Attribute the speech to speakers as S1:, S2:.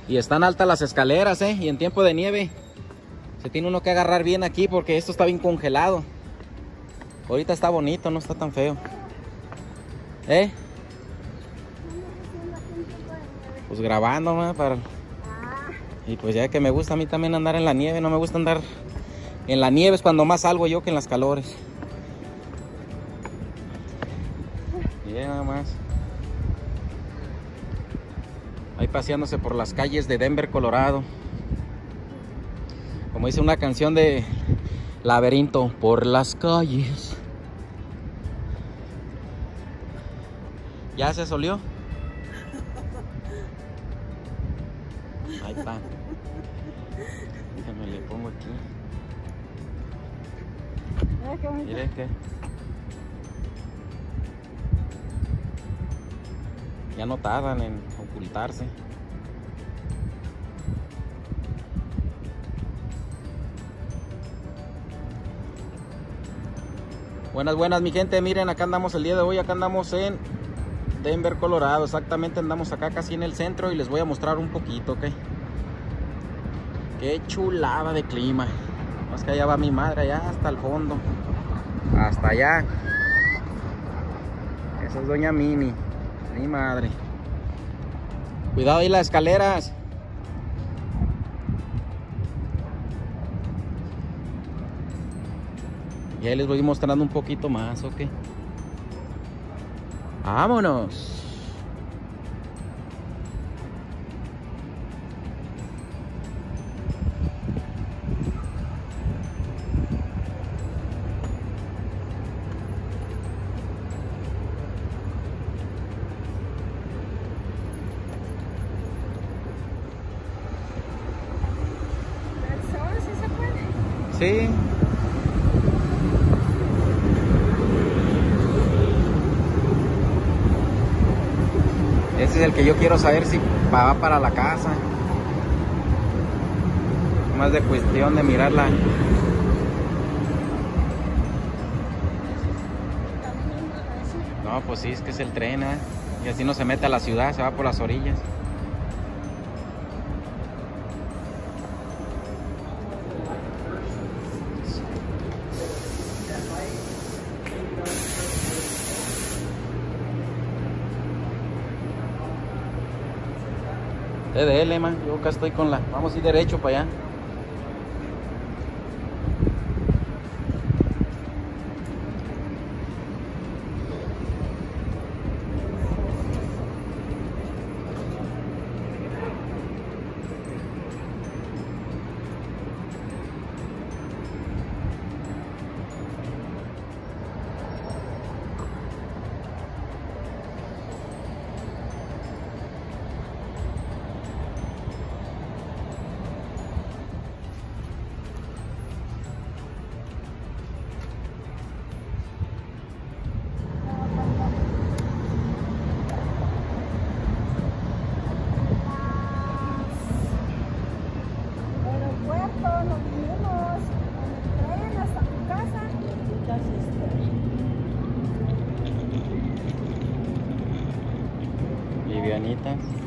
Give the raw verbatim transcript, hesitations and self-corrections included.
S1: Y están altas las escaleras, ¿eh? Y en tiempo de nieve se tiene uno que agarrar bien aquí porque esto está bien congelado. Ahorita está bonito, no está tan feo. ¿Eh? Pues grabando, ¿no? Para... Y pues ya que me gusta a mí también andar en la nieve. No me gusta andar en la nieve, es cuando más salgo yo que en las calores. Bien, nada más. Ahí paseándose por las calles de Denver, Colorado. Como dice una canción de Laberinto, por las calles. ¿Ya se solió? Ahí está. Déjame le pongo aquí. Miren que ya no tardan en ocultarse. Buenas, buenas mi gente, miren, acá andamos el día de hoy, acá andamos en Denver, Colorado, exactamente andamos acá casi en el centro y les voy a mostrar un poquito, ¿ok? Qué chulada de clima. Más que allá va mi madre, allá hasta el fondo, hasta allá. Esa es doña Mini, mi madre. Cuidado ahí las escaleras. Y ahí les voy mostrando un poquito más, ¿ok? ¡Vámonos! Sí. Ese es el que yo quiero saber si va para la casa. Más de cuestión de mirarla. No, pues sí, es que es el tren, ¿eh? Y así no se mete a la ciudad, se va por las orillas. T D L, man, yo acá estoy con la... Vamos a ir derecho para allá. Livianitas.